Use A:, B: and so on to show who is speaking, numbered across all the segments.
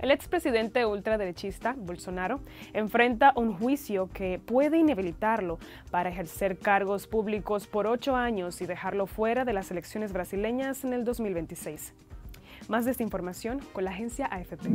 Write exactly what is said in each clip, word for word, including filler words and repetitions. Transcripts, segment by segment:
A: El expresidente ultraderechista, Bolsonaro, enfrenta un juicio que puede inhabilitarlo para ejercer cargos públicos por ocho años y dejarlo fuera de las elecciones brasileñas en el dos mil veintiséis. Más de esta información con la agencia A F P.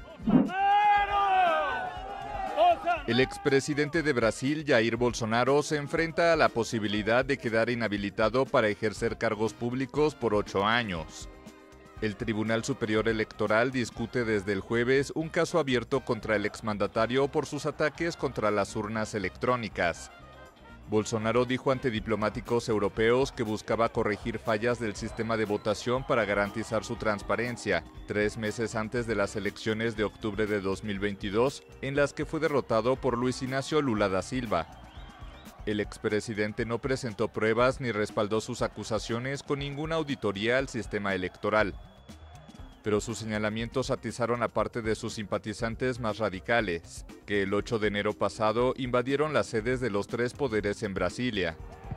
B: El expresidente de Brasil, Jair Bolsonaro, se enfrenta a la posibilidad de quedar inhabilitado para ejercer cargos públicos por ocho años. El Tribunal Superior Electoral discute desde el jueves un caso abierto contra el exmandatario por sus ataques contra las urnas electrónicas. Bolsonaro dijo ante diplomáticos europeos que buscaba corregir fallas del sistema de votación para garantizar su transparencia, tres meses antes de las elecciones de octubre de dos mil veintidós, en las que fue derrotado por Luis Inácio Lula da Silva. El expresidente no presentó pruebas ni respaldó sus acusaciones con ninguna auditoría al sistema electoral. Pero sus señalamientos atizaron a parte de sus simpatizantes más radicales, que el ocho de enero pasado invadieron las sedes de los tres poderes en Brasilia.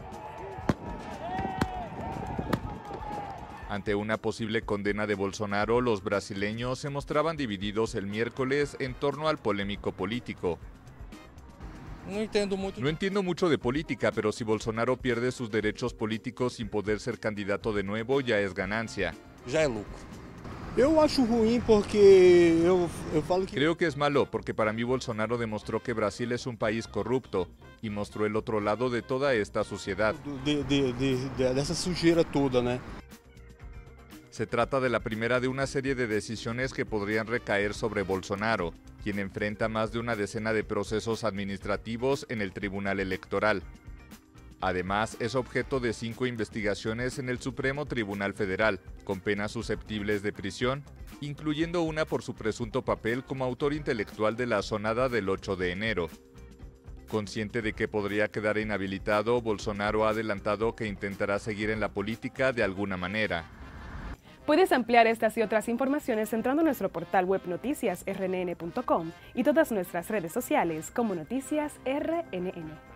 B: Ante una posible condena de Bolsonaro, los brasileños se mostraban divididos el miércoles en torno al polémico político.
C: No entiendo mucho.
B: No entiendo mucho de política, pero si Bolsonaro pierde sus derechos políticos sin poder ser candidato de nuevo, ya es ganancia.
C: Ya es lucro.
D: Eu acho ruim porque eu, eu falo que...
B: Creo que es malo porque para mí Bolsonaro demostró que Brasil es un país corrupto y mostró el otro lado de toda esta suciedad.
D: De, de, de, de, dessa sujeira toda, né?
B: Se trata de la primera de una serie de decisiones que podrían recaer sobre Bolsonaro, quien enfrenta más de una decena de procesos administrativos en el Tribunal Electoral. Además, es objeto de cinco investigaciones en el Supremo Tribunal Federal, con penas susceptibles de prisión, incluyendo una por su presunto papel como autor intelectual de la asonada del ocho de enero. Consciente de que podría quedar inhabilitado, Bolsonaro ha adelantado que intentará seguir en la política de alguna manera.
A: Puedes ampliar estas y otras informaciones entrando a nuestro portal web noticias r n n punto com y todas nuestras redes sociales como Noticias R N N.